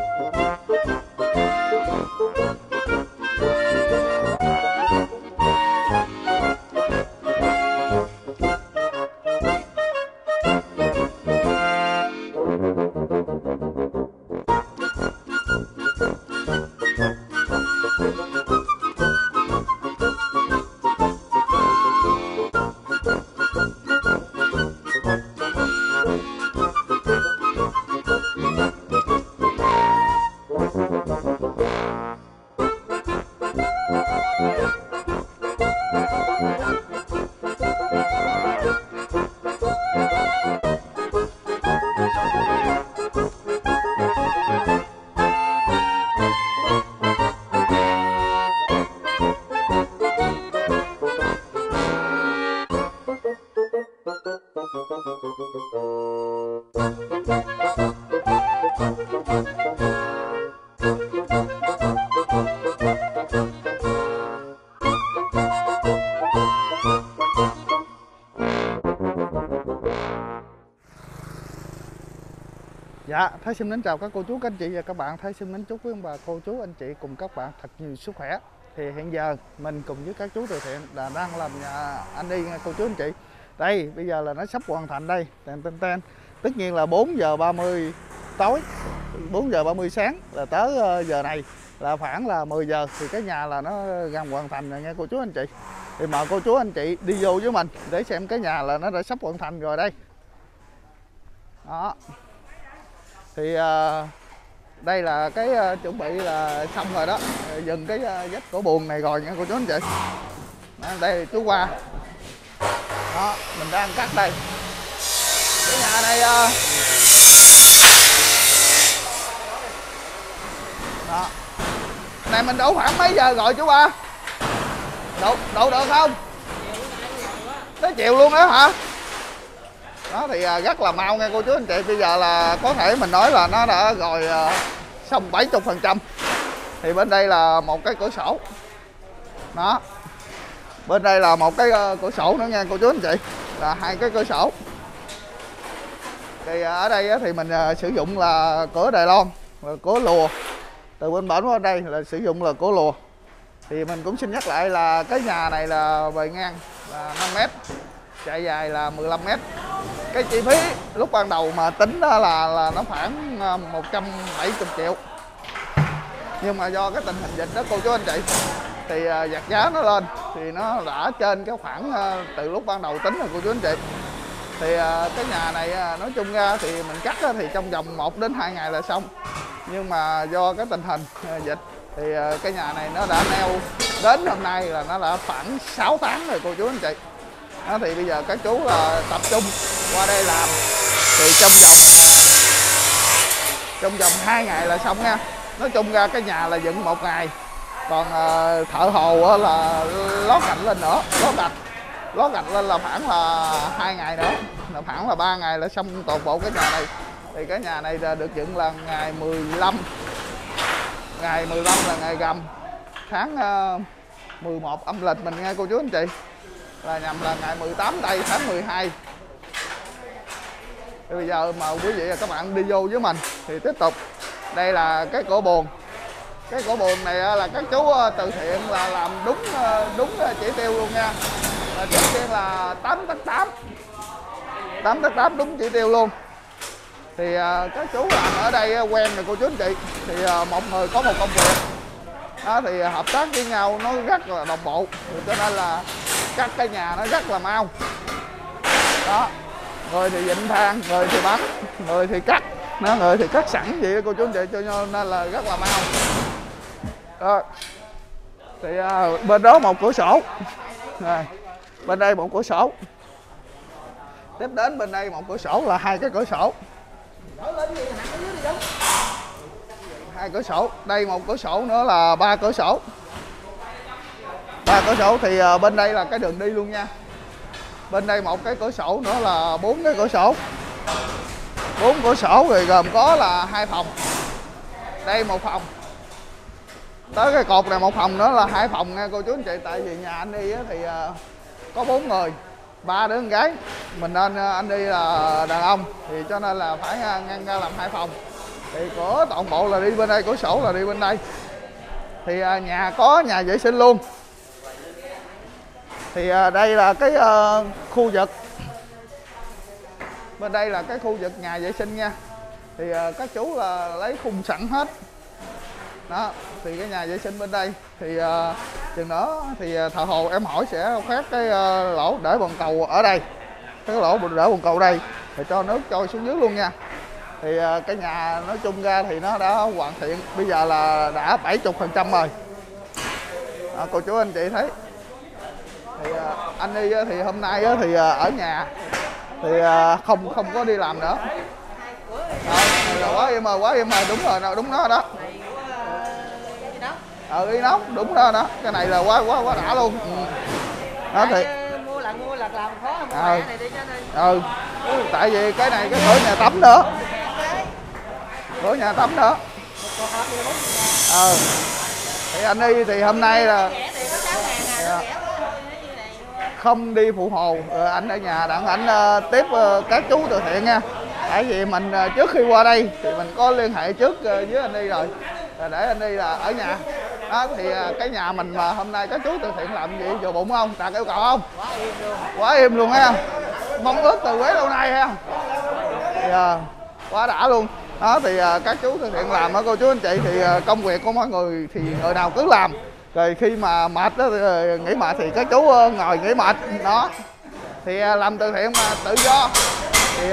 Dạ, Thái xin mến chào các cô chú, các anh chị và các bạn. Thái xin mến chúc quý ông bà, cô chú, anh chị cùng các bạn thật nhiều sức khỏe. Thì hiện giờ mình cùng với các chú từ thiện là đang làm nhà anh đi nha cô chú anh chị. Đây, bây giờ là nó sắp hoàn thành đây. Tên. Tất nhiên là 4 giờ 30 tối, 4 giờ 30 sáng là tới giờ này là khoảng là 10 giờ thì cái nhà là nó gần hoàn thành rồi nha cô chú anh chị. Thì mời cô chú anh chị đi vô với mình để xem cái nhà là nó đã sắp hoàn thành rồi đây. Đó. Thì đây là cái chuẩn bị là xong rồi đó, dừng cái vách cổ buồng này rồi nha cô chú anh chị. Đó, đây chú qua đó, mình đang cắt đây cái nhà này. Đó, này mình đổ khoảng mấy giờ rồi chú ba? Đổ được không? Tới chiều luôn đó hả? Đó thì rất là mau nha cô chú anh chị. Bây giờ là có thể mình nói là nó đã rồi xong 70%. Thì bên đây là một cái cửa sổ. Đó. Bên đây là một cái cửa sổ nữa nha cô chú anh chị. Là hai cái cửa sổ. Thì ở đây thì mình sử dụng là cửa Đài Loan, là cửa lùa. Từ bên bển qua đây là sử dụng là cửa lùa. Thì mình cũng xin nhắc lại là cái nhà này là bề ngang là 5 m, chạy dài là 15 m. Cái chi phí lúc ban đầu mà tính đó là nó khoảng 170 triệu. Nhưng mà do cái tình hình dịch đó cô chú anh chị, thì giặt giá nó lên thì nó đã trên cái khoảng từ lúc ban đầu tính rồi cô chú anh chị. Thì cái nhà này nói chung ra thì mình cắt thì trong vòng 1 đến 2 ngày là xong. Nhưng mà do cái tình hình dịch thì cái nhà này nó đã neo đến hôm nay là nó đã khoảng 6 tháng rồi cô chú anh chị. Đó, thì bây giờ các chú là tập trung qua đây làm thì trong vòng 2 ngày là xong nha. Nói chung ra cái nhà là dựng 1 ngày, còn thợ hồ là lót gạch lên nữa, lót gạch lên là khoảng là 2 ngày nữa, là khoảng là 3 ngày là xong toàn bộ cái nhà này. Thì cái nhà này là được dựng là ngày 15 là ngày rằm tháng 11 âm lịch mình nghe cô chú anh chị, là nhằm là ngày 18 tây tháng 12. Thì bây giờ mà quý vị và các bạn đi vô với mình thì tiếp tục. Đây là cái cổ buồng. Cái cổ buồng này là các chú từ thiện là làm đúng chỉ tiêu luôn nha. Là trước tiên là 8 tấc 8 đúng chỉ tiêu luôn. Thì các chú làm ở đây quen rồi cô chú anh chị. Thì một người có một công việc. Đó, thì hợp tác với nhau nó rất là đồng bộ. Thì cho nên là cắt cái nhà nó rất là mau. Đó, người thì vịn than, người thì bắn, người thì cắt, người thì cắt sẵn vậy cô chú anh chị, cho nên là rất là mau. Đó. Thì bên đó một cửa sổ, rồi bên đây một cửa sổ, tiếp đến bên đây một cửa sổ là 2 cái cửa sổ, 2 cửa sổ, đây một cửa sổ nữa là 3 cửa sổ. 3 cửa sổ thì bên đây là cái đường đi luôn nha. Bên đây một cái cửa sổ nữa là 4 cái cửa sổ. 4 cửa sổ thì gồm có là 2 phòng. Đây một phòng. Tới cái cột này một phòng nữa là 2 phòng nha cô chú anh chị. Tại vì nhà anh đi thì có 4 người, 3 đứa con gái. Mình nên anh đi là đàn ông thì cho nên là phải ngăn ra làm 2 phòng. thì cửa toàn bộ là đi bên đây, cửa sổ là đi bên đây. Thì nhà có nhà vệ sinh luôn. Thì đây là cái khu vực, bên đây là cái khu vực nhà vệ sinh nha. Thì các chú là lấy khung sẵn hết đó. Thì cái nhà vệ sinh bên đây thì chừng nữa thì thợ hồ em hỏi sẽ khoét cái lỗ để bồn cầu ở đây, cái lỗ để bồn cầu đây thì cho nước trôi xuống dưới luôn nha. Thì cái nhà nói chung ra thì nó đã hoàn thiện, bây giờ là đã 70% rồi. Cô chú anh chị thấy. Thì anh đi thì hôm nay thì ở nhà thì không có đi làm nữa. Quá em ơi, quá em ơi, đúng rồi, đúng đó đó. Inox, đúng đó đó. Cái này là quá đã luôn. Đó thì mua lật làm khó hơn này đi cho nên. Tại vì cái này cái cửa nhà tắm nữa. Cửa nhà tắm nữa. Thì anh đi thì hôm nay là không đi phụ hồ, anh ở nhà đặng anh tiếp các chú từ thiện nha. Tại vì mình trước khi qua đây thì mình có liên hệ trước với anh đi rồi, để anh đi là ở nhà đó. Thì cái nhà mình mà hôm nay các chú từ thiện làm gì vừa bụng không, đạt yêu cầu không? Quá im luôn ha, mong ước từ quế lâu nay ha. Thì quá đã luôn đó. Thì các chú từ thiện làm đó cô chú anh chị, thì công việc của mọi người thì người nào cứ làm, rồi khi mà mệt đó, nghỉ mệt thì các chú ngồi nghỉ mệt đó. Thì làm từ thiện mà tự do. Thì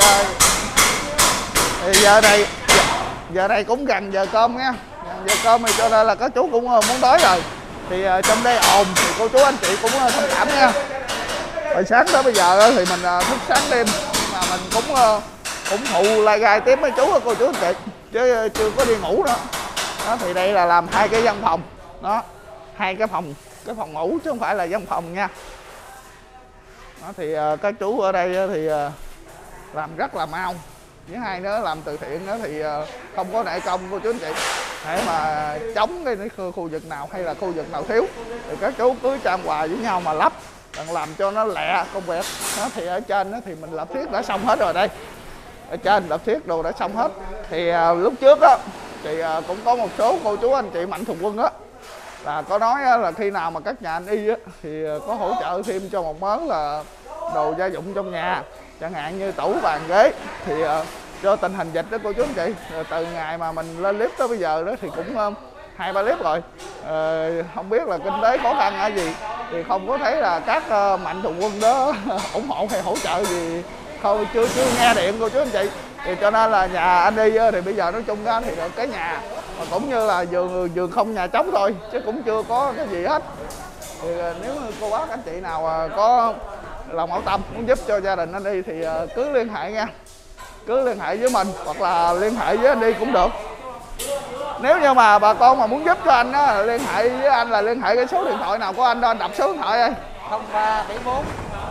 giờ này cũng gần giờ cơm nha, giờ cơm thì cho nên là các chú cũng muốn đói rồi. Thì trong đây ồn thì cô chú anh chị cũng thông cảm nha. Hồi sáng tới bây giờ thì mình thức sáng đêm, nhưng mà mình cũng phụ lai gai tiếp mấy chú cô chú anh chị, chứ chưa có đi ngủ nữa đó. Thì đây là làm hai cái văn phòng đó, hai cái phòng ngủ chứ không phải là văn phòng nha đó. Thì các chú ở đây thì làm rất là mau. Với hai nữa làm từ thiện đó thì không có nể công cô chú anh chị, để mà chống cái khu vực nào hay là khu vực nào thiếu thì các chú cứ trang hòa với nhau mà lắp, làm cho nó lẹ công việc đó. Thì ở trên đó thì mình lập thiết đã xong hết rồi đây, ở trên lập thiết đồ đã xong hết. Thì lúc trước đó thì cũng có một số cô chú anh chị mạnh thường quân á là có nói là khi nào mà các nhà anh y á thì có hỗ trợ thêm cho một mớ là đồ gia dụng trong nhà, chẳng hạn như tủ bàn ghế. Thì do tình hình dịch đó cô chú anh chị, từ ngày mà mình lên clip tới bây giờ đó thì cũng 2-3 clip rồi, không biết là kinh tế khó khăn hay gì thì không có thấy là các mạnh thường quân đó ủng hộ hay hỗ trợ gì, không chưa nghe điện cô chú anh chị. Thì cho nên là nhà anh đi thì bây giờ nói chung ra thì cái nhà mà cũng như là vườn không nhà trống thôi, chứ cũng chưa có cái gì hết. Thì nếu cô bác anh chị nào có lòng hảo tâm muốn giúp cho gia đình anh đi thì cứ liên hệ nha, cứ liên hệ với mình hoặc là liên hệ với anh đi cũng được. Nếu như mà bà con mà muốn giúp cho anh á, liên hệ với anh là liên hệ cái số điện thoại nào của anh đó, anh đọc số điện thoại đây. 0374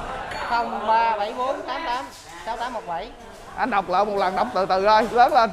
88 6817. Anh đọc lại một lần, đọc từ từ thôi, lớn lên.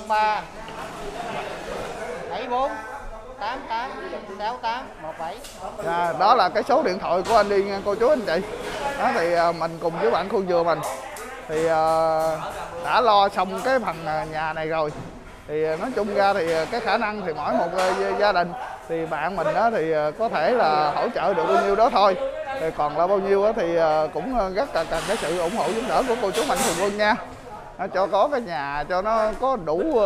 0374 88 6817. Đó là cái số điện thoại của anh đi nha cô chú anh chị. Đó thì mình cùng với bạn khu dừa mình thì đã lo xong cái phần nhà này rồi. Thì nói chung ra thì cái khả năng thì mỗi một gia đình thì bạn mình đó thì có thể là hỗ trợ được bao nhiêu đó thôi. Thì còn là bao nhiêu đó thì cũng rất là cần cái sự ủng hộ giúp đỡ của cô chú mạnh thường quân nha. Cho có cái nhà cho nó có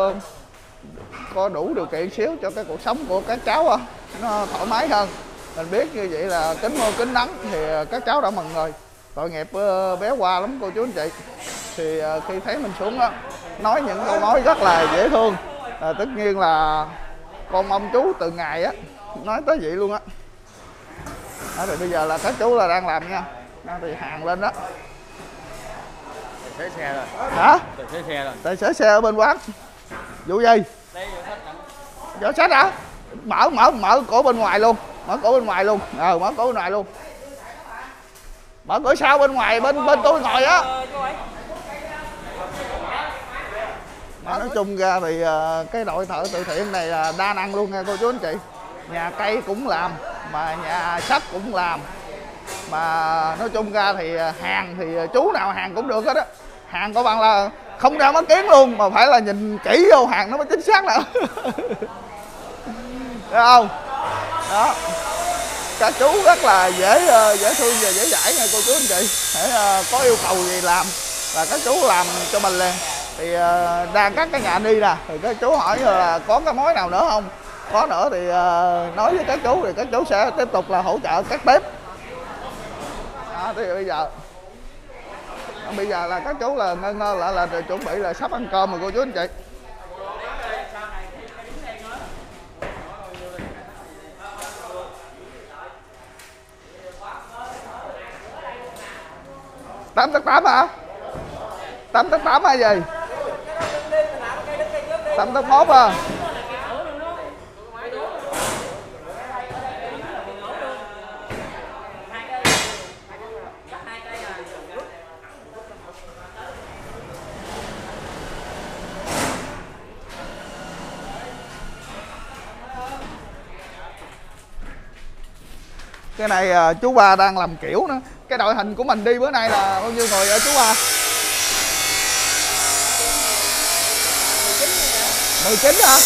đủ điều kiện xíu cho cái cuộc sống của các cháu nó thoải mái hơn. Mình biết như vậy là kính mưa kính nắng thì các cháu đã mừng rồi. Tội nghiệp bé Hoa lắm cô chú anh chị. Thì khi thấy mình xuống đó, nói những câu nói rất là dễ thương. Tất nhiên là con mong chú từ ngày á nói tới vậy luôn á. Thì bây giờ là các chú là đang làm nha. Thì hàng lên đó. Tài xế xe rồi. Hả? Tài xế xe rồi. Tài xế xe ở bên quán. Vụ gì? Giỏ sách hả? Mở cổ bên ngoài luôn. Mở cổ bên ngoài luôn. Mở cổ bên ngoài luôn. Mở cửa sau bên ngoài bên tôi ngồi á. Nói chung ra thì cái đội thợ từ thiện này là đa năng luôn nha cô chú anh chị. Nhà cây cũng làm, mà nhà sắt cũng làm. Mà nói chung ra thì hàng thì chú nào hàng cũng được hết á. Hàng của bạn là không ra mắt kiến luôn, mà phải là nhìn kỹ vô hàng nó mới chính xác nữa. Thấy không? Đó, các chú rất là dễ thương và dễ dãi nha cô chú anh chị. Để có yêu cầu gì làm là các chú làm cho mình liền. Thì đang cắt cái nhà đi nè, thì các chú hỏi là có cái mối nào nữa không, có nữa thì nói với các chú, thì các chú sẽ tiếp tục là hỗ trợ các bếp. Đó, thì bây giờ là các chú là ngơ là chuẩn bị là sắp ăn cơm rồi cô chú anh chị. Tám tất 8 hả? 8 tất 8 hay gì? 8 tất 1 à? Cái này chú Ba đang làm kiểu nữa. Cái đội hình của mình đi bữa nay là bao nhiêu người hả chú Ba? 19 hả?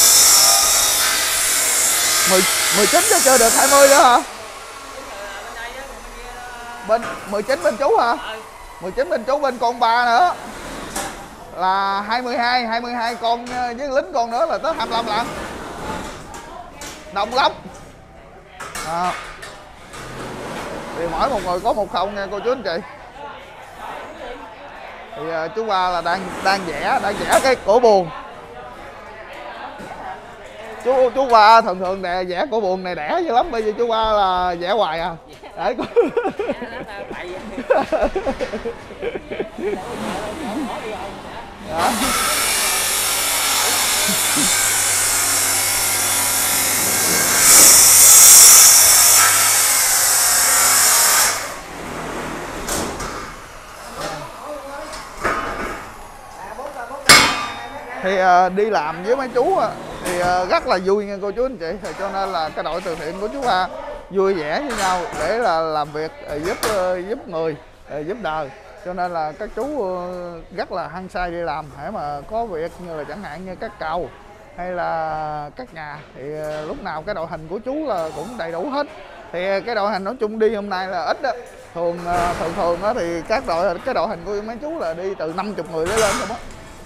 19 chứ chưa được 20 nữa hả? Bên 19 bên chú hả? 19 bên chú, bên con Ba nữa là 22 con với lính con nữa là tới 25 lận. Đông lắm. Thì mỗi một người có một không nha cô chú anh chị. Thì chú Ba là đang vẽ cái cổ buồn. Chú Ba thường nè vẽ cổ buồn này đẻ dữ lắm, bây giờ chú Ba là vẽ hoài à. Để có... Thì đi làm với mấy chú thì rất là vui nha cô chú anh chị. Thì cho nên là cái đội từ thiện của chú Ba vui vẻ với nhau để là làm việc giúp người, giúp đời. Cho nên là các chú rất là hăng say đi làm. Để mà có việc như là chẳng hạn như các cầu hay là các nhà thì lúc nào cái đội hình của chú là cũng đầy đủ hết. Thì cái đội hình nói chung đi hôm nay là ít đó. Thường đó thì cái đội hình của mấy chú là đi từ 50 người đến lên rồi đó.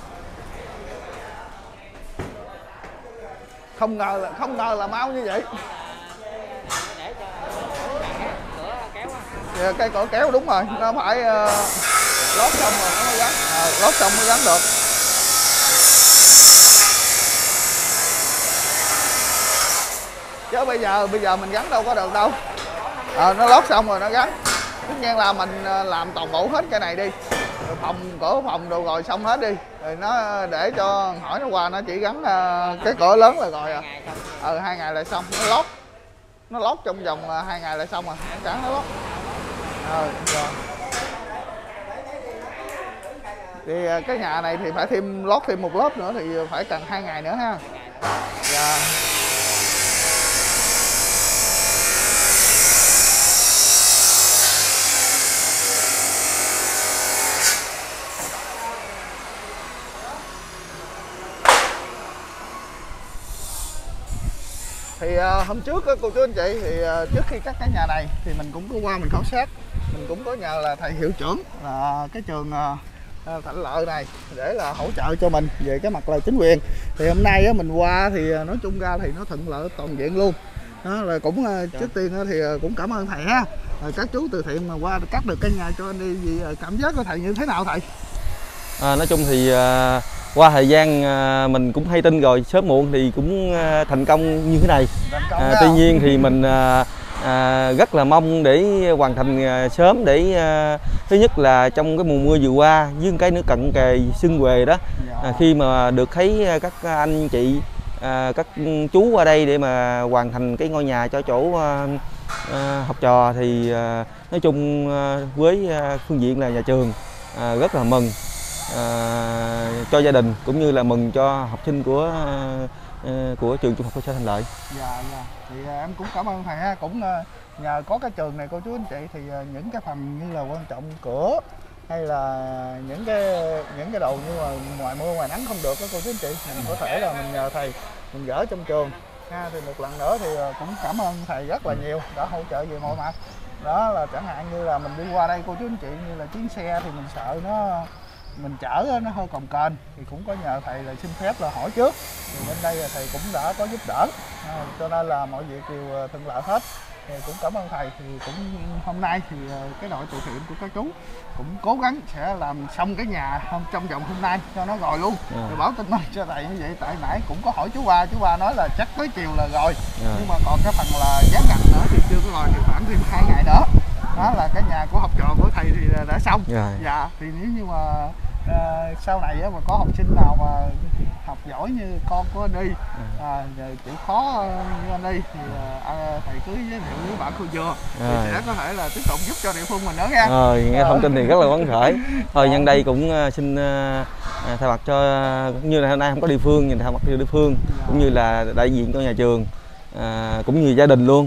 Không ngờ là mau như vậy. Cây cửa kéo đúng rồi, nó phải lót xong rồi nó mới gắn, lót xong mới gắn được. Chứ bây giờ mình gắn đâu có được đâu. Nó lót xong rồi nó gắn. Tất nhiên là mình làm toàn bộ hết cái này đi, cửa phòng đồ rồi xong hết đi, rồi nó để cho hỏi nó qua nó chỉ gắn cái cửa lớn là rồi à. 2 ngày là xong. Nó lót trong vòng 2 ngày là xong rồi, chẳng nó lót. Rồi. Thì cái nhà này thì phải lót thêm một lớp nữa thì phải cần 2 ngày nữa ha. Dạ. Thì hôm trước cô chú anh chị thì trước khi cắt cái nhà này thì mình cũng có qua mình khảo sát, mình cũng có nhờ là thầy hiệu trưởng là cái trường Thạnh Lợi này để là hỗ trợ cho mình về cái mặt là chính quyền. Thì hôm nay á, mình qua thì nói chung ra thì nó thuận lợi toàn diện luôn. Đó là cũng trước tiên thì cũng cảm ơn thầy ha. Các chú từ thiện mà qua cắt được cái nhà cho anh đi, gì cảm giác của thầy như thế nào thầy? Nói chung thì qua thời gian mình cũng hay tin rồi, sớm muộn thì cũng thành công như thế này. Tuy nhiên thì mình rất là mong để hoàn thành sớm, để thứ nhất là trong cái mùa mưa vừa qua với cái nước cận kề xuân về đó, khi mà được thấy các anh chị các chú qua đây để mà hoàn thành cái ngôi nhà cho chỗ học trò thì nói chung với phương diện là nhà trường rất là mừng cho gia đình cũng như là mừng cho học sinh của trường Trung học cơ sở Thạnh Lợi. Dạ. Thì em cũng cảm ơn thầy ha. Cũng nhờ có cái trường này cô chú anh chị thì những cái phần như là quan trọng cửa hay là những cái đồ như mà ngoài mưa ngoài nắng không được đó cô chú anh chị, mình có thể là mình nhờ thầy mình gỡ trong trường ha. Thì một lần nữa thì cũng cảm ơn thầy rất là nhiều đã hỗ trợ về mọi mặt. Đó là chẳng hạn như là mình đi qua đây cô chú anh chị, như là chuyến xe thì mình sợ mình chở nó hơi cồng kềnh thì cũng có nhờ thầy là xin phép là hỏi trước, thì bên đây là thầy cũng đã có giúp đỡ, cho nên là mọi việc đều thuận lợi hết. Thì cũng cảm ơn thầy. Thì cũng hôm nay thì cái đội từ thiện của các chú cũng cố gắng sẽ làm xong cái nhà trong vòng hôm nay cho nó rồi luôn. Rồi báo tin cho thầy như vậy, tại nãy cũng có hỏi chú Ba nói là chắc tới chiều là rồi, nhưng mà còn cái phần là dán gạch nữa thì chưa có rồi, thì khoảng thêm 2 ngày nữa đó là cái nhà của học trò của thầy thì đã xong. Dạ, thì nếu như mà sau này mà có học sinh nào mà học giỏi như con của anh Y, chịu khó như anh Y thì thầy cứ giới thiệu với bạn cô dừa thì sẽ có thể là tiếp tục giúp cho địa phương mình nữa nha. Nghe thông tin thì rất là phấn khởi. Thôi nhân đây cũng xin thay mặt cho, cũng như là hôm nay không có địa phương, nhưng thay mặt cho địa phương cũng như là đại diện của nhà trường cũng như gia đình luôn,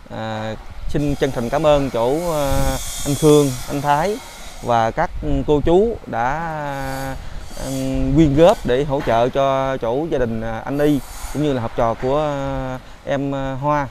xin chân thành cảm ơn chỗ anh Khương, anh Thái và các cô chú đã quyên góp để hỗ trợ cho chỗ gia đình anh Y cũng như là học trò của em Hoa.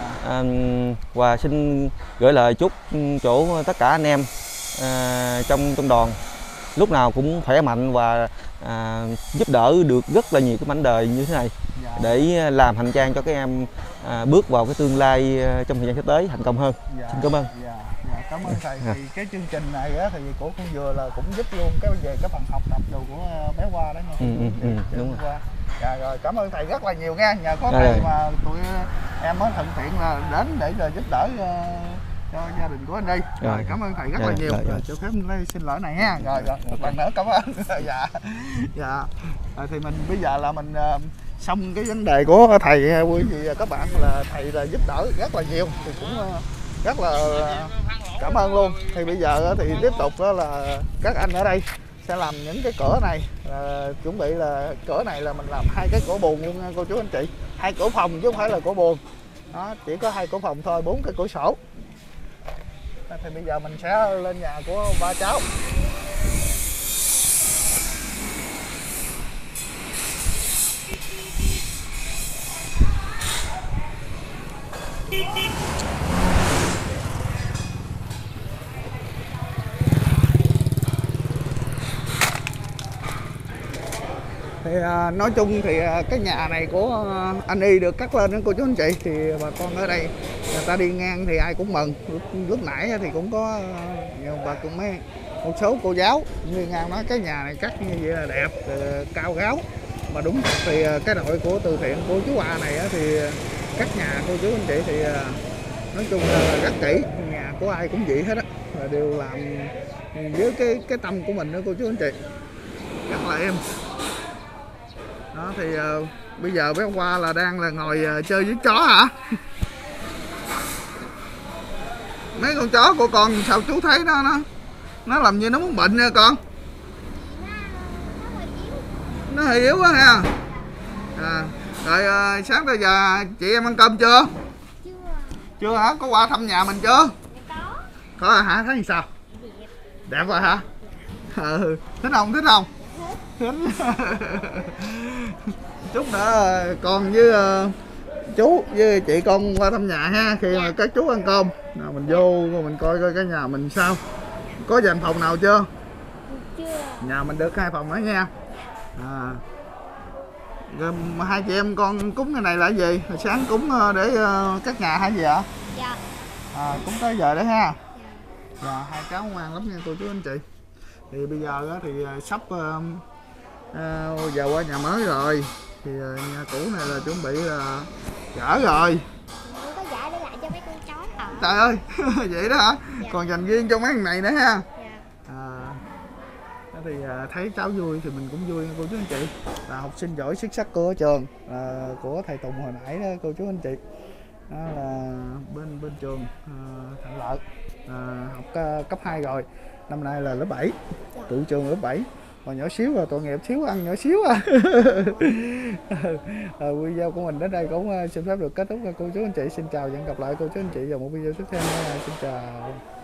Và xin gửi lời chúc chỗ tất cả anh em trong đoàn lúc nào cũng khỏe mạnh và giúp đỡ được rất là nhiều cái mảnh đời như thế này để làm hành trang cho các em bước vào cái tương lai trong thời gian sắp tới thành công hơn. Xin cảm ơn. Cảm ơn thầy. Thì cái chương trình này á, thì của con Dừa là cũng giúp luôn về cái phần học tập đồ của bé Hoa đó nha. Đúng rồi. Rồi cảm ơn thầy rất là nhiều nha. Nhờ có thầy mà tụi em mới thuận tiện là đến để giúp đỡ cho gia đình của anh đi. Rồi cảm ơn thầy rất là nhiều. Rồi cho phép mình xin lỗi này ha. Rồi một lần nữa cảm ơn. Dạ. Thì mình bây giờ là mình xong cái vấn đề của thầy, quý vị và các bạn là thầy là giúp đỡ rất là nhiều, thì cũng rất là cảm ơn luôn. Thì bây giờ thì tiếp tục đó là các anh ở đây sẽ làm những cái cửa này, chuẩn bị là cửa này là mình làm 2 cái cửa buồng luôn nha cô chú anh chị, 2 cửa phòng chứ không phải là cửa buồng đó, chỉ có 2 cửa phòng thôi, 4 cái cửa sổ. Thì bây giờ mình sẽ lên nhà của ba cháu. Thì nói chung thì cái nhà này của anh Y được cắt lên đó cô chú anh chị, thì bà con ở đây người ta đi ngang thì ai cũng mừng. Lúc nãy thì cũng có nhiều bà cùng một số cô giáo đi ngang nói cái nhà này cắt như vậy là đẹp, cao ráo. Mà đúng thật thì cái đội của từ thiện của chú A này thì cắt nhà cô chú anh chị thì nói chung là rất kỹ, nhà của ai cũng vậy hết á, đều làm với cái tâm của mình đó cô chú anh chị, rất là êm. Đó thì bây giờ bé Hoa là đang là ngồi chơi với chó hả? Mấy con chó của con sao chú thấy nó làm như nó muốn bệnh nha con. Nó hơi yếu quá ha. Rồi sáng tới giờ chị em ăn cơm chưa? Chưa hả? Có qua thăm nhà mình chưa? Có rồi hả? Thấy sao? Đẹp rồi hả? Thích không? Thích không? Chút nữa con với chú với chị con qua thăm nhà ha, khi mà các chú ăn cơm nào mình vô mình coi cái nhà mình sao, có dành phòng nào chưa? Chưa. Nhà mình được 2 phòng nữa nha. Rồi 2 chị em con cúng cái này là cái gì? Hồi sáng cúng để cắt nhà hay gì ạ? Dạ. Cúng tới giờ đấy ha. Dạ. 2 cháu ngoan lắm nha cô chú anh chị. Thì bây giờ thì sắp giờ qua nhà mới rồi, thì nhà cũ này là chuẩn bị là gỡ rồi. Có vợ để lại cho mấy con chó hả? Trời ơi, vậy đó hả? Dạ. Còn dành riêng cho mấy thằng này nữa ha. Dạ. Thì thấy cháu vui thì mình cũng vui cô chú anh chị. Là học sinh giỏi xuất sắc của trường của thầy Tùng hồi nãy đó cô chú anh chị. Đó là bên trường Thạnh Lợi, học cấp 2 rồi, năm nay là lớp 7, dạ. Tụi trường lớp 7. Còn nhỏ xíu rồi, tội nghiệp xíu ăn nhỏ xíu à. Video của mình đến đây cũng xin phép được kết thúc. Cô chú anh chị xin chào và hẹn gặp lại cô chú anh chị vào một video tiếp theo. Xin chào.